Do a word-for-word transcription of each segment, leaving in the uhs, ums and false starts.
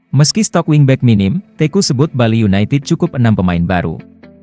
Meski stok wingback minim, Teku sebut Bali United cukup enam pemain baru.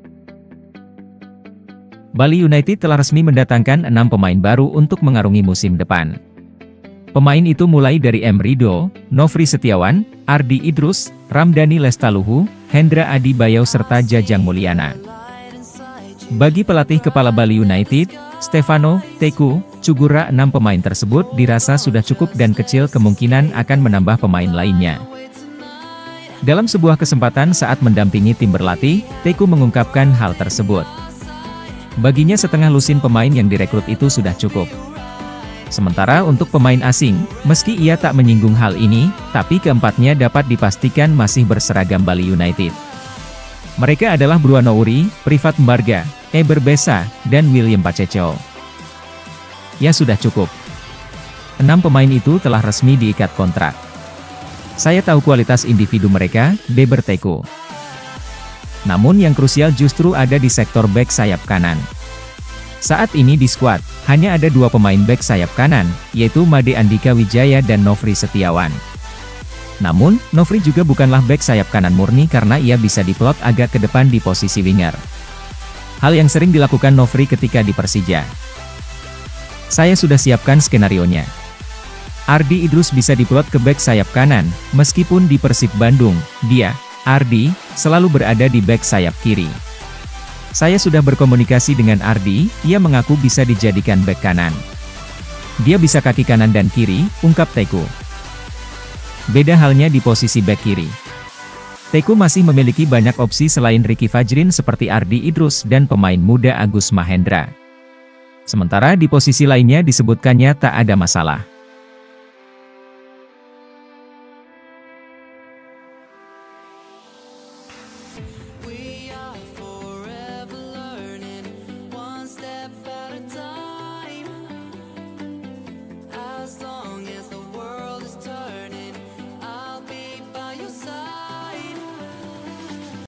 Bali United telah resmi mendatangkan enam pemain baru untuk mengarungi musim depan. Pemain itu mulai dari M. Rido, Nofri Setiawan, Ardi Idrus, Ramdhani Lestaluhu, Hendra Adi Bayau serta Jajang Mulyana. Bagi pelatih kepala Bali United, Stefano Teku Cugura, enam pemain tersebut dirasa sudah cukup dan kecil kemungkinan akan menambah pemain lainnya. Dalam sebuah kesempatan saat mendampingi tim berlatih, Teku mengungkapkan hal tersebut. Baginya setengah lusin pemain yang direkrut itu sudah cukup. Sementara untuk pemain asing, meski ia tak menyinggung hal ini, tapi keempatnya dapat dipastikan masih berseragam Bali United. Mereka adalah Bruano Uri, Privat Mbarga, Eber Besa, dan William Pacecao. Ya sudah cukup. Enam pemain itu telah resmi diikat kontrak. Saya tahu kualitas individu mereka, beber Teku. Namun yang krusial justru ada di sektor bek sayap kanan. Saat ini di skuad, hanya ada dua pemain bek sayap kanan, yaitu Made Andika Wijaya dan Nofri Setiawan. Namun, Nofri juga bukanlah bek sayap kanan murni karena ia bisa diplot agak ke depan di posisi winger. Hal yang sering dilakukan Nofri ketika di Persija. Saya sudah siapkan skenarionya. Ardi Idrus bisa diplot ke bek sayap kanan, meskipun di Persib Bandung, dia, Ardi, selalu berada di bek sayap kiri. Saya sudah berkomunikasi dengan Ardi, ia mengaku bisa dijadikan bek kanan. Dia bisa kaki kanan dan kiri, ungkap Teku. Beda halnya di posisi bek kiri. Teku masih memiliki banyak opsi selain Ricky Fajrin seperti Ardi Idrus dan pemain muda Agus Mahendra. Sementara di posisi lainnya disebutkannya tak ada masalah.